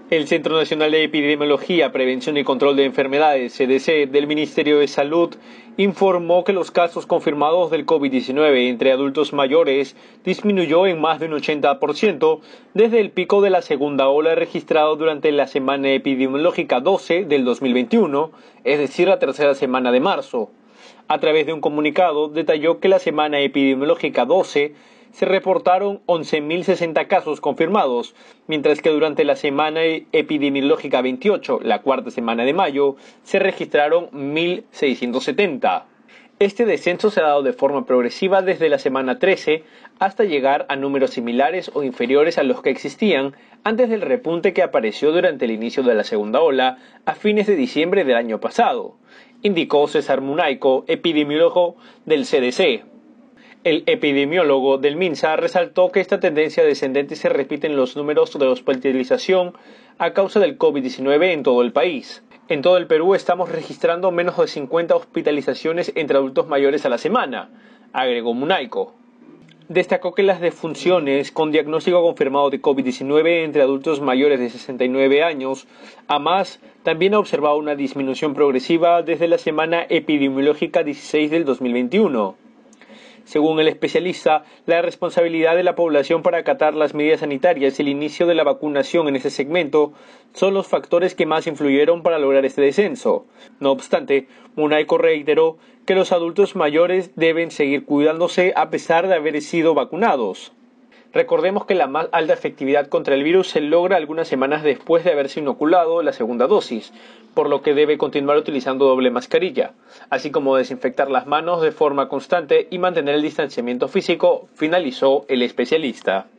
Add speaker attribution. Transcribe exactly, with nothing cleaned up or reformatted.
Speaker 1: El Centro Nacional de Epidemiología, Prevención y Control de Enfermedades, C D C, del Ministerio de Salud, informó que los casos confirmados del COVID diecinueve entre adultos mayores disminuyó en más de un ochenta por ciento desde el pico de la segunda ola registrado durante la semana epidemiológica doce del dos mil veintiuno, es decir, la tercera semana de marzo. A través de un comunicado, detalló que la semana epidemiológica doce se reportaron once mil sesenta casos confirmados, mientras que durante la semana epidemiológica veintiocho, la cuarta semana de mayo, se registraron mil seiscientos setenta. Este descenso se ha dado de forma progresiva desde la semana trece hasta llegar a números similares o inferiores a los que existían antes del repunte que apareció durante el inicio de la segunda ola a fines de diciembre del año pasado, indicó César Munaico, epidemiólogo del C D C. El epidemiólogo del MINSA resaltó que esta tendencia descendente se repite en los números de hospitalización a causa del COVID diecinueve en todo el país. En todo el Perú estamos registrando menos de cincuenta hospitalizaciones entre adultos mayores a la semana, agregó Munaico. Destacó que las defunciones con diagnóstico confirmado de COVID diecinueve entre adultos mayores de sesenta y nueve años a más también ha observado una disminución progresiva desde la semana epidemiológica dieciséis del dos mil veintiuno. Según el especialista, la responsabilidad de la población para acatar las medidas sanitarias y el inicio de la vacunación en ese segmento son los factores que más influyeron para lograr este descenso. No obstante, Munaico reiteró que los adultos mayores deben seguir cuidándose a pesar de haber sido vacunados. Recordemos que la más alta efectividad contra el virus se logra algunas semanas después de haberse inoculado la segunda dosis, por lo que debe continuar utilizando doble mascarilla, así como desinfectar las manos de forma constante y mantener el distanciamiento físico, finalizó el especialista.